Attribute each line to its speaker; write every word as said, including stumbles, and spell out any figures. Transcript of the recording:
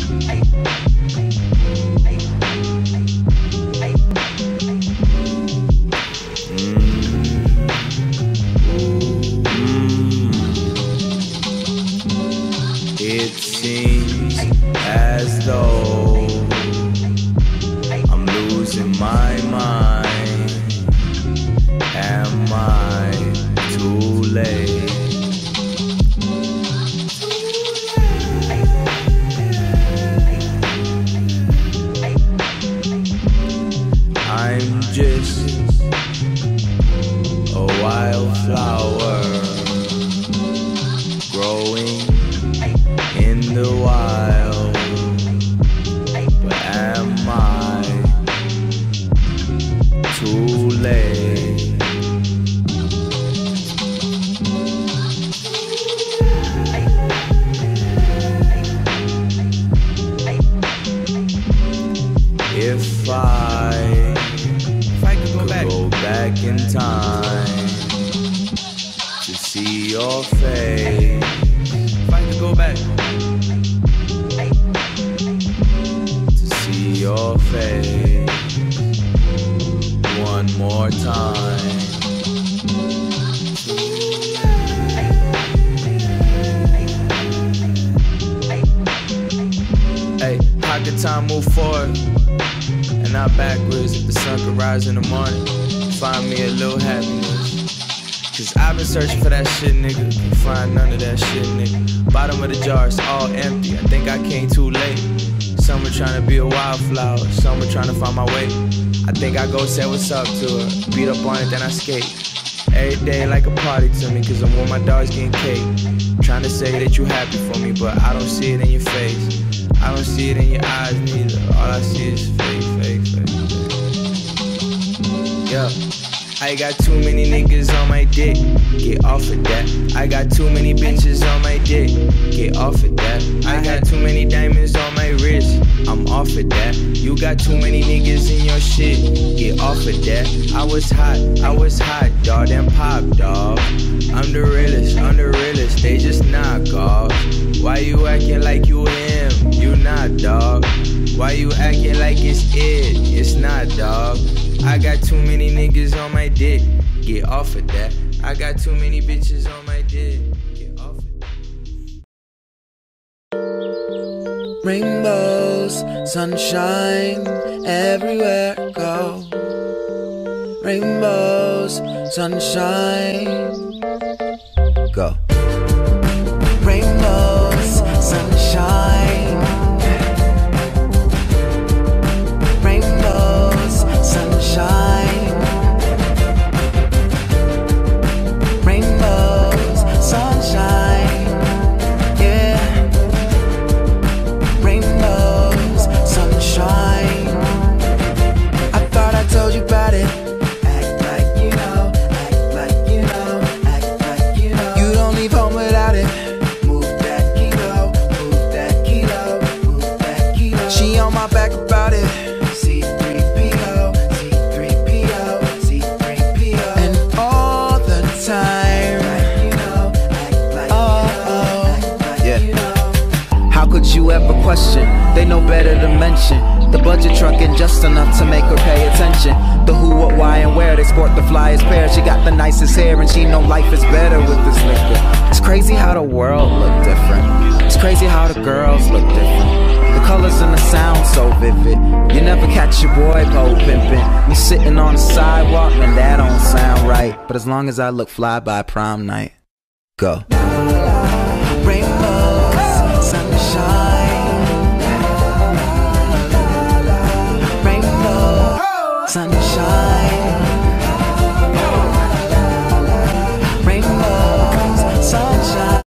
Speaker 1: It seems as though I'm losing my mind. Am I too late? I'm just a wildflower growing in the wild, but am I too late? If I, if I could go back, go back in time to see your face. If I could go back to see your face one more time. Hey, how could time move forward and not backwards? If the sun could rise in the morning, find me a little happiness. Cause I've been searching for that shit, nigga. Can't find none of that shit, nigga. Bottom of the jar, it's all empty. I think I came too late. Some were trying to be a wildflower, some were trying to find my way. I think I go say what's up to her, beat up on it, then I skate. Every day like a party to me, cause I'm with my dogs getting cake. Trying to say that you happy for me, but I don't see it in your face. I don't see it in your eyes neither. All I see is fake, fake, fake, fake. Yeah. I got too many niggas on my dick, get off of that. I got too many bitches on my dick, get off of that. I got too many diamonds on my wrist, I'm off of that. You got too many niggas in your shit, get off of that. I was hot, I was hot, dawg, then pop, dawg. I'm the realest, I'm the realest, they just knock off. Why you acting like you him? You not, dawg. Why you acting like it's it? It's not, dawg. I got too many niggas on my dick, get off of that. I got too many bitches on my dick, get off of that.
Speaker 2: Rainbows, sunshine, everywhere I go. Rainbows, sunshine, go. Rainbows, sunshine, rainbows, sunshine, rainbows, sunshine, yeah. Rainbows, sunshine. I thought I told you about it. Act like you know, act like you know, act like you know. You don't leave home without it. Move that kilo, move that kilo, move that kilo. She on my back about it. C three P O, C three P O, C three P O. And all the time, act like you know, act like oh, you know, oh. Act like yeah. You know. How could you ever question? They know better to mention. The budget truck in just enough to make her pay attention. The who, what, why, and where. They sport the flyest pair. She got the nicest hair and she know life is better with this liquor. It's crazy how the world look different. It's crazy how the girls look different. The colors and the sound so vivid. You never catch your boy pole pimpin'. Me sitting on the sidewalk and that don't sound right. But as long as I look fly by prom night, go. Rainbows, sunshine, rainbow, sunshine.